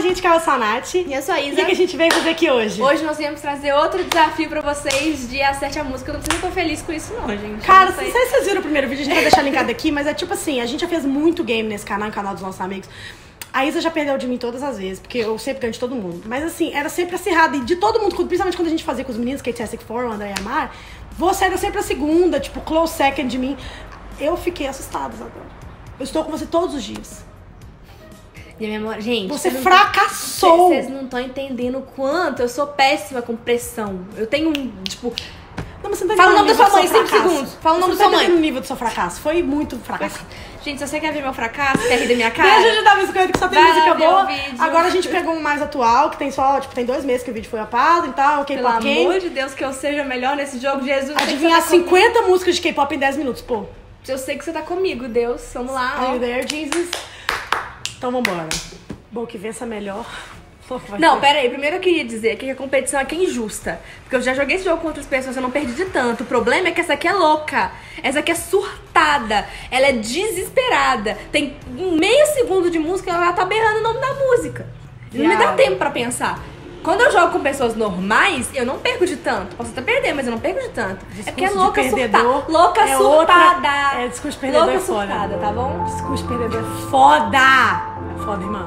gente, que é o Sanati. E eu sou a Isa. O que a gente veio fazer aqui hoje? Hoje nós viemos trazer outro desafio pra vocês de acerte a música. Eu não sei se eu tô feliz com isso não, gente. Cara, não sei se vocês viram o primeiro vídeo, a gente vai deixar linkado aqui, mas é tipo assim, a gente já fez muito game nesse canal, no canal dos nossos amigos. A Isa já perdeu de mim todas as vezes, porque eu sempre ganho de todo mundo. Mas assim, era sempre acirrado. E de todo mundo, principalmente quando a gente fazia com os meninos, Kate Sessic For, o André e a Mar, você era sempre a segunda, tipo, close second de mim. Eu fiquei assustada agora. Eu estou com você todos os dias. Minha memória... Gente, você fracassou! Vocês não estão entendendo o quanto eu sou péssima com pressão. Eu tenho tipo... Não, mas você não tá Fala o nome da sua mãe, 5 fracasso. segundos. Fala o nome da Você sua tá mãe. entendendo o nível do seu fracasso. Foi muito fracasso. Gente, se você quer ver meu fracasso, quer rir da minha cara... Deixa de dar biscoito que só tem Vai música lá ver boa. o vídeo. Agora a gente pegou um mais atual, que tem só, tipo, tem 2 meses que o vídeo foi upado e tal, Pelo K-pop game. amor de Deus, que eu seja melhor nesse jogo, Jesus. Adivinhar 50 músicas de K-pop em 10 minutos, pô. Eu sei que você tá comigo, Deus. Vamos lá, Are ó. you there, Jesus? Então vambora. Bom, que vença melhor. Não, pera aí. Primeiro eu queria dizer que a competição aqui é injusta. Porque eu já joguei esse jogo com outras pessoas, eu não perdi de tanto. O problema é que essa aqui é louca. Essa aqui é surtada. Ela é desesperada. Tem meio segundo de música e ela tá berrando o nome da música. Não me dá tempo pra pensar. Quando eu jogo com pessoas normais, eu não perco de tanto. Posso até perder, mas eu não perco de tanto. Discurso é porque é de louca perdedor surtada. Louca é surtada. É, discurso de perdedor louca é foda. surtada, tá bom? Discurso de perdedor é foda. É foda, irmã.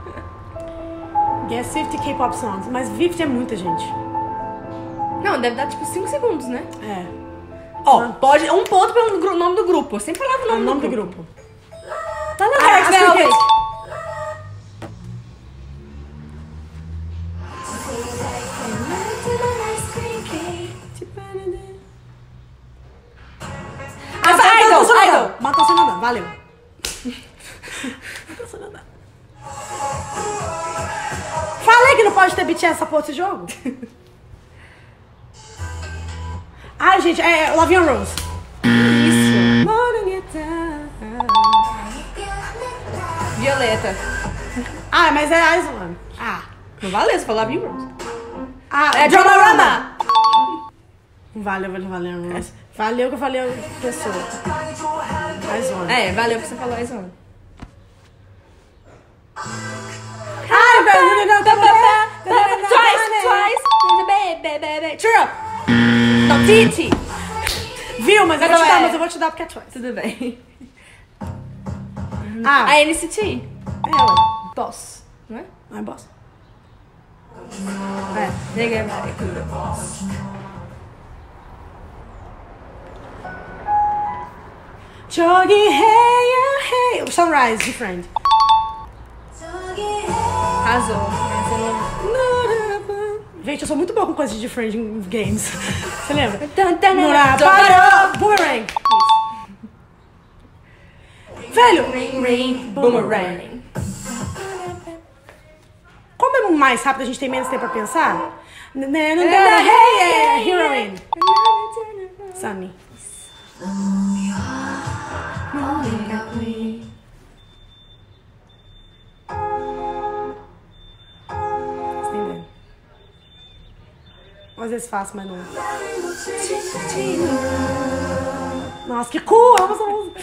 Guess 50 K-pop songs. Mas 50 é muita gente. Não, deve dar tipo 5 segundos, né? É. Ó, pode... Um ponto pelo nome do grupo. Eu sempre falava o nome, do grupo. Tá na Ah, Red Velvet. Idol. Matou sem nadar, valeu. Matou sem nadar. Falei que não pode ter BTS essa porra desse jogo. Ai, gente, é Love and Rose. Isso. Violeta. Ah, mas é Island. Ah. Não valeu, você falou Love You Rose. Ah, É Dramarama. Valeu, Rose. Valeu que eu falei a pessoa. Island. É, valeu que você falou isso. Ai, velho, Twice. Cheer up. Não, Titi. Viu, mas eu vou te Não, dar, é. mas eu vou te dar porque é Twice. Tudo bem. Ah, A NCT. ela. Boss. Não é? Ai, boss. É. Nega. Jogue, hey, hey. Sunrise, de Friend. Arrasou. Essa não... Gente, eu sou muito boa com coisas de Friend em games. Você lembra? Nora, Parou! Boomerang. Velho, Rain, boomerang. como é mais rápido, a gente tem menos tempo pra pensar. Hey, Heroine. Sunny. Entendeu? Às vezes faço, mas não. Nossa, que cool! Amo essa música.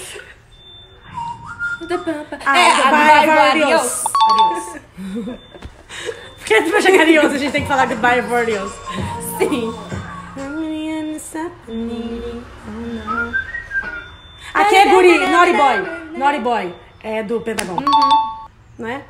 Goodbye, adiós. Por que pra chegar em a gente tem que falar goodbye for adiós? Sim. Aqui é Guri, Naughty Boy. Naughty Boy. É do Pentagon. Não é?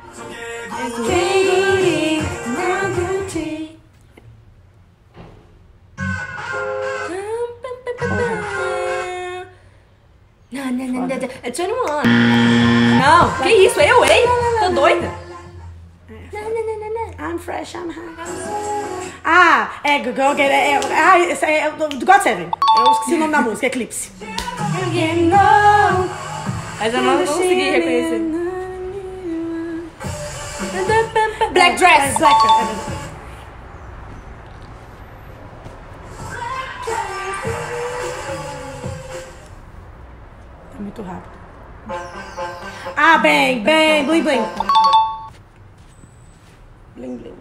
É 21. Não, que isso? Eu, hein? Tô doida. I'm fresh, I'm high. Ah, é Go Get It. Esse é do God Seven. Eu esqueci o nome da música, Eclipse. Mas eu não consegui reconhecer. Black Dress. Black Dress. É muito rápido. Ah, Bang, Bang, Bling Bling. Bling Bling.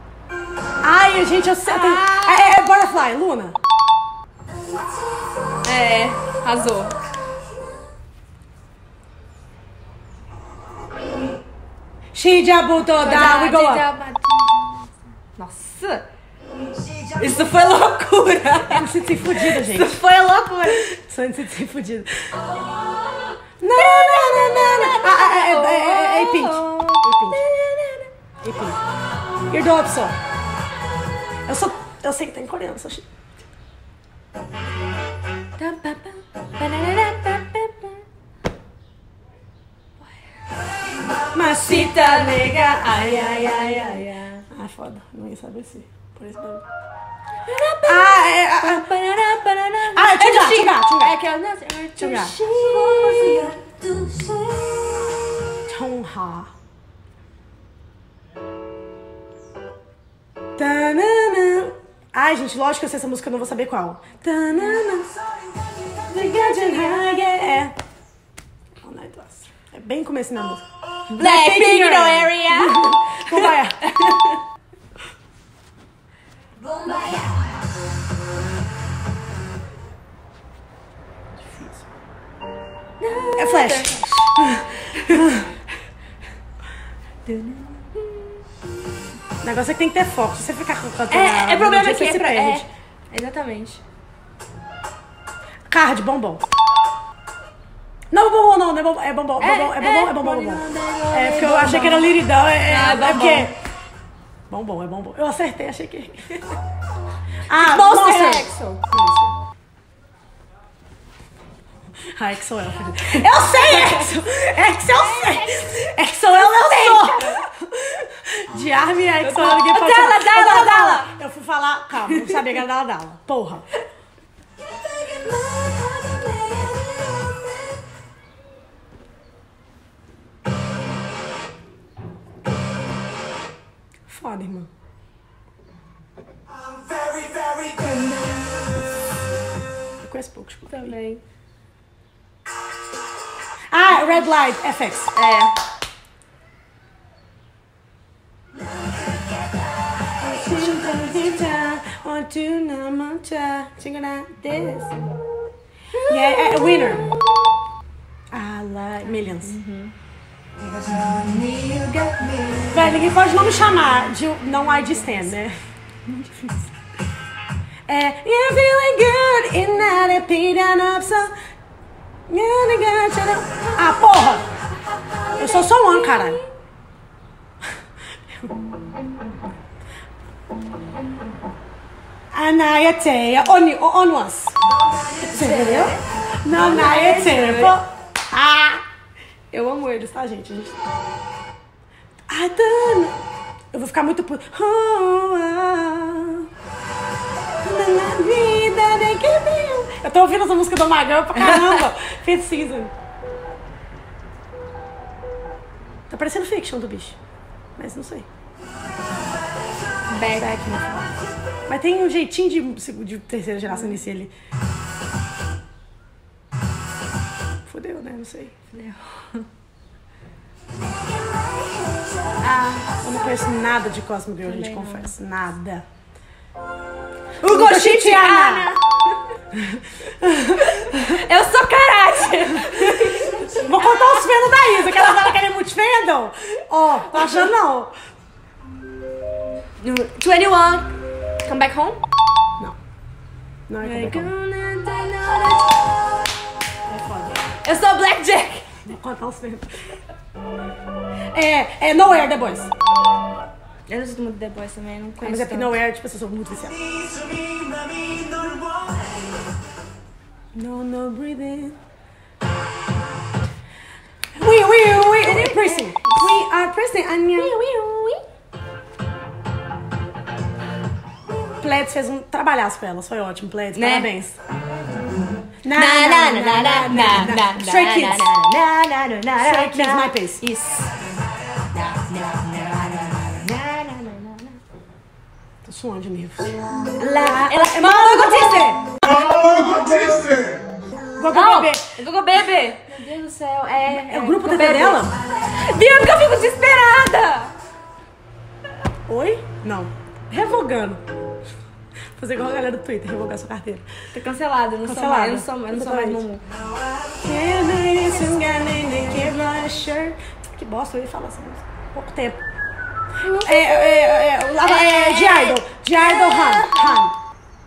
Ai, gente, eu sei. É Butterfly, Luna. É, arrasou. Shijabu toda, we go up. Nossa! Isso foi loucura! Eu me sinto fudida, gente. Isso foi loucura! Só me sinto fudida. Não. É Pink. É Pink. You're dope, só. Eu sei que tá em coreano, só. Macita nega, ai, ai, ai, ai, ai. Ah, foda, não ia saber se. Por isso mesmo. É que eu Chongha. Tanana. Ai, gente, lógico que eu sei essa música, eu não vou saber qual. Tanana. É bem começo da música. Blackpink no area! Bombaia. É Flash. O negócio é que tem que ter foco. Se você ficar cantando É problema aqui, você se perde. Exatamente. Card, bombom. Não, bombom não, não é bombom, é bombom, é bombom. É porque eu achei que era liridão, é porque... Bombom, é bombom. Eu acertei, achei que... Ah, Monster Exo. Ah, Exo é. Eu sei, Exo! Exo eu sei! Exo eu sou! De Army Exo, eu liguei pra... Dala! Eu fui falar... Calma, não sabia que era Dala. Porra. Foda, irmã. Eu conheço pouco, tipo. Também. Ah, Red Light, FX. É. Yeah, winner. I like millions. Velho, ninguém pode não me chamar de não I Just Stand, né? Muito difícil. É, you're feeling good in that opinion of so. Ah, porra! Eu sou só um, caralho. Anayateia, onwas. Entendeu? Nanayateia. Ah! Eu amo eles, tá, gente? Eu vou ficar muito puto. Eu tô ouvindo essa música do Magão pra caramba. Fifth Season. Tá parecendo Fiction do bicho. Mas não sei. Back. Mas tem um jeitinho de terceira geração nesse ali. Fudeu, né? Não sei. Fudeu. Eu não conheço nada de Cosmo Girl, gente, confesso. Nada. Hugo Chitiana! Eu sou karate! Vou contar os fendos da Isa, que ela tava querendo muito fendo. Ó, tô achando não. 21, Come Back Home? Não. Não é Come Back Home. É foda. Eu sou Blackjack! Vou contar os fendos. É Nowhere, The Boys. Eu não sou muito The Boys também, não conheço. Mas é porque Nowhere, tipo, eu sou muito viciada. No breathing. We pressing. We are pressing. Pleds fez um trabalhaço pra elas, foi ótimo, Pleds, né? Parabéns. Stray Kids. Stray Kids, My Pace. Isso. Tô suando de nervos. Google Baby. Meu Deus do céu, É o grupo TT dela? Viu que eu fico desesperada? Oi? Não. Revogando. Fazer igual a galera do Twitter, revogar sua carteira. Tá cancelado, eu não sou mais, eu não sou mais Mumu. Que bosta, eu ia falar essa música. Pouco tempo. De Idol, Han.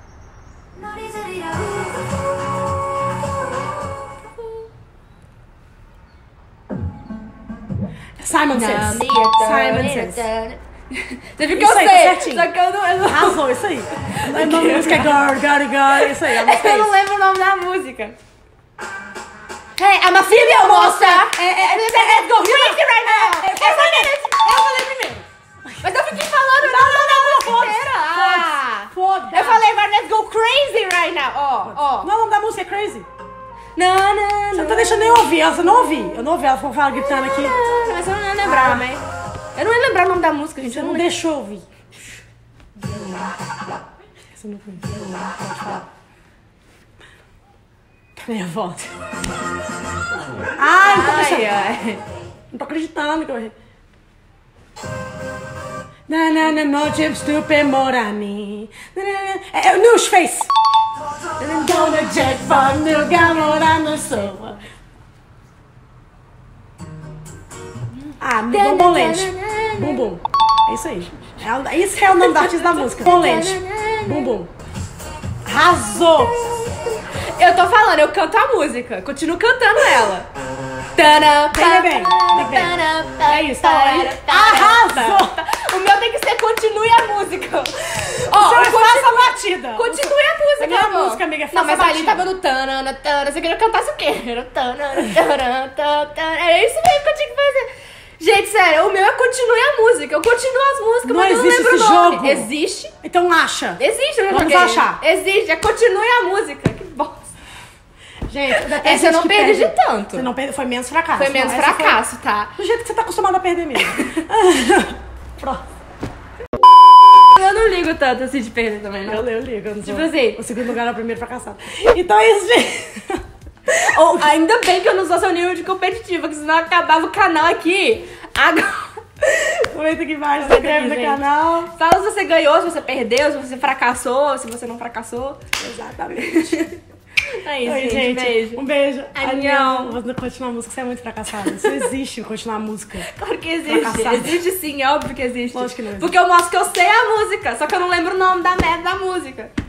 Simon Says. Você viu que eu sei, certinho. só que eu não... Arrasou, isso aí. A música é Girl, isso aí. Eu não lembro o nome da música. Hey, I'm a female monster! Let's go crazy right now! Eu falei primeiro. Mas eu fiquei falando da música inteira! Foda-se. Eu falei, mas let's go crazy right now! Ó. Não, o nome da música é Crazy. Não. Você não tá deixando eu ouvir, eu não ouvi. Eu não ouvi ela falar gritando aqui. Mas eu não ia lembrar, né? Eu não ia lembrar o nome da música, gente. Você não deixou eu ouvir. Você não pode falar. Tá nervosa. Ai. Não tô acreditando que eu errei. No Jim Stupid Morani. É o Newsface. I'm gonna check from New Gamora no sofa. Bumbum Land. Bumbum. É isso aí, gente. Isso é o nome da artista da música. Bumbum Land. Bumbum. Arrasou! Eu tô falando, eu canto a música. Continuo cantando ela. Bem. É isso, tá aí. Arrasou! O meu tem que ser continue a música. Você faça a batida. Continue a música, Não é a amor. música, amiga, faça Não, mas a ali batida. tava no tanana, tanana. Você queria que eu cantasse o quê? Era tanana, tanana, tanana. É isso mesmo que eu tinha que fazer. Gente, sério, o meu é continue a música. Eu continuo as músicas, Não mas eu não existe lembro esse o nome. jogo. Existe? Então acha. Existe, eu já Vamos joguei. achar. Existe, é continue a música. Que bosta. Gente, Essa eu não perdi de tanto. Você não perdeu, foi menos fracasso. Foi menos Não, essa fracasso, tá? Do jeito que você tá acostumado a perder mesmo. Pronto. Eu não ligo tanto assim de perder também, não. Eu ligo. Eu não Tipo sou. assim. O segundo lugar é o primeiro fracassado. Então é isso, gente. Ou, ainda bem que eu não sou seu nível de competitiva, que senão acabava o canal aqui. Agora. Comenta aqui embaixo, se inscreve no gente. canal. Fala se você ganhou, se você perdeu, se você fracassou, se você não fracassou. Exatamente. É isso, Oi, gente. Beijo. Um beijo. Annyeong. Vou continuar a música, você é muito fracassada. Isso não existe continuar a música. Claro que existe. Fracassado. Existe sim, é óbvio que existe. Lógico que não existe. Porque eu mostro que eu sei a música, só que eu não lembro o nome da merda da música.